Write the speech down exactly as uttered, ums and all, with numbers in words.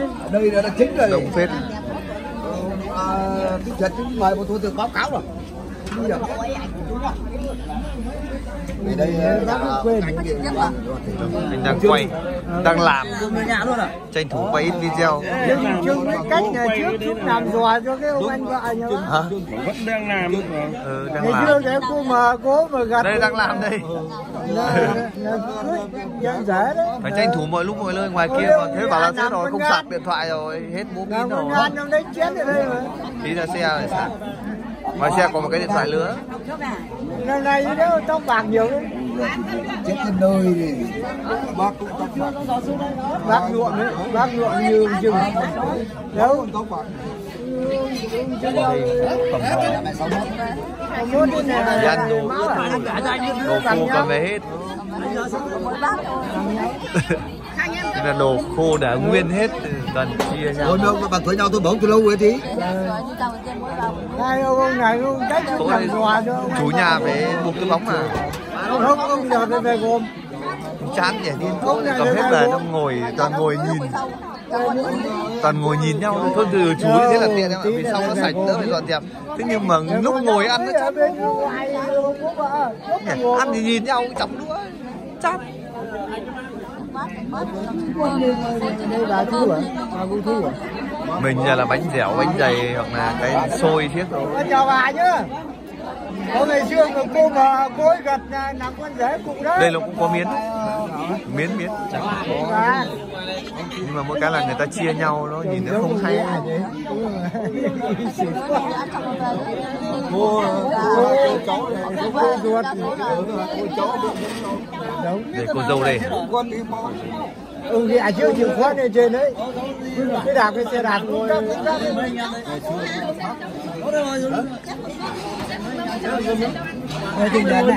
Đây là chính rồi. Đông phết. Cái chuyện chúng mời một thủ tướng báo cáo rồi. Vì đây mình đang quay, đang làm, tranh thủ quay ít video. Cách ngày trước chúng làm dò cho cái ông anh vợ nhá. Hả? Vẫn đang làm. Ừ, đang ngày làm. xưa cái cô mà cố mà gặt. Đây đang làm đây. Dễ đấy. Phải tranh thủ mọi lúc mọi nơi ngoài kia mà. Thế bảo là thế rồi, không sạc điện thoại rồi, hết bố pin rồi. Trong đấy chén ở đây mà. Tí ra xe rồi sạc. Ngoài xe có một cái điện thoại nữa. Lần này nếu tóc bạc nhiều đấy. chết cái nơi thì bác cũng tóc bạc. Bác nhuộm đấy, bác nhuộm như chừng. Đâu? Tóc bạc. Dân đồ, đồ khô cầm về hết. Đây là đồ khô đã nguyên hết, cần chia nhau. Ôi đâu bạn thuê nhau tôi bóng từ lâu rồi tí. Hai ông này ông cách Tối nay chủ nhà phải buộc cái bóng mà. Không, ông giờ phải về gồm. Chán nhỉ, điên cố cầm hết về xong ngồi toàn ngồi nhìn. Toàn ngồi nhìn nhau thôi. Thôi từ chú thế là tiện em ạ, vì sau nó sạch đỡ phải dọn dẹp. Thế nhưng mà lúc ngồi ăn nó chán. Ăn thì nhìn nhau chọc đũa chán. Mình giờ là bánh dẻo, bánh dày hoặc là cái xôi thiết thôi. Chào bà nhá. Có ngày xưa mà cô mà cô ấy gặt làm con rể cụ đó. Đây nó cũng có miến, miến miến. Nhưng mà mỗi cái là người ta chia nhau nó nhìn nó không hay. Cô cháu cô ruột. Đây cô dâu đây. Ừ thì à chưa chịu khóa lên trên đấy. Cái đạp cái xe đạp ngồi. Đây thì